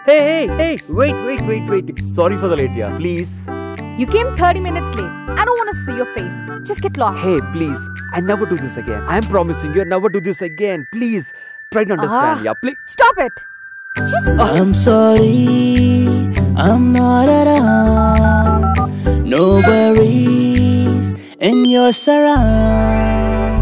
Hey, wait. Sorry for the late, yeah. Please. You came 30 minutes late. I don't want to see your face. Just get lost. Hey, please. I never do this again. I'm promising you I never do this again. Please. Try to understand, yeah. Please. Stop it. Just I'm sorry, I'm not around. No worries in your surround.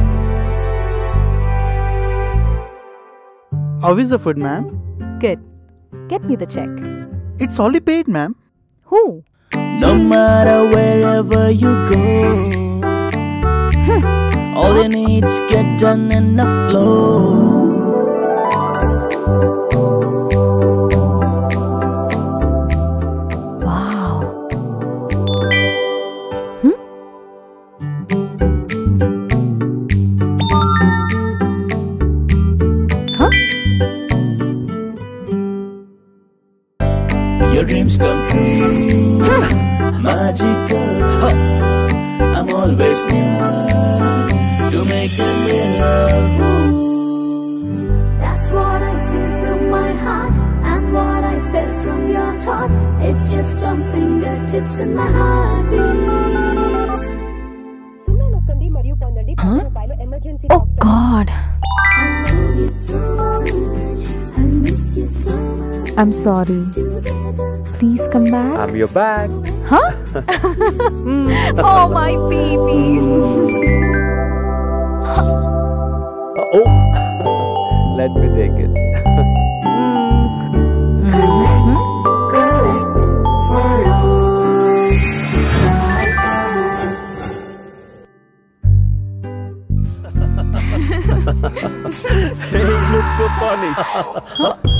How is the food, ma'am? Good. Get me the check. It's already paid, ma'am. Who? No matter wherever you go, all you need is get done in the flow. Your dreams come true, magical. I'm always near to make them real. That's what I feel from my heart, and what I felt from your thought. It's just on fingertips and my heart beats. Huh? Oh God. I'm sorry. Please come back. I'm your bag. Huh? Oh, my baby. Oh, let me take it. Hey, you look so funny.